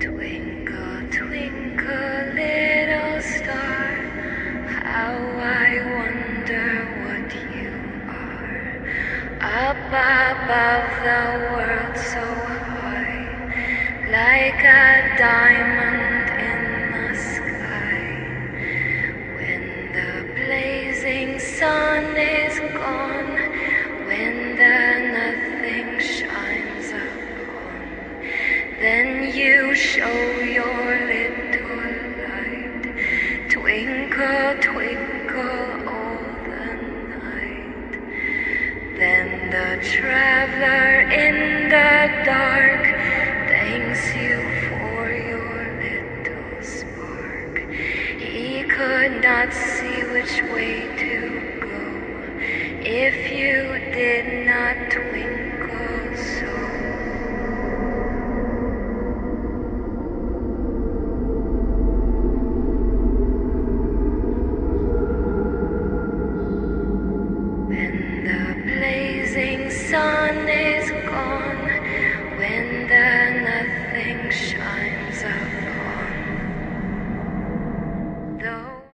Twinkle, twinkle, little star, how I wonder what you are. Up above the world so high, like a diamond in the sky. When the blazing sun is gone, when the nothing shines upon, then you show your little light. Twinkle, twinkle all the night. Then the traveler in the dark thanks you for your little spark. He could not see which way to go if you did not twinkle so. When the blazing sun is gone, when the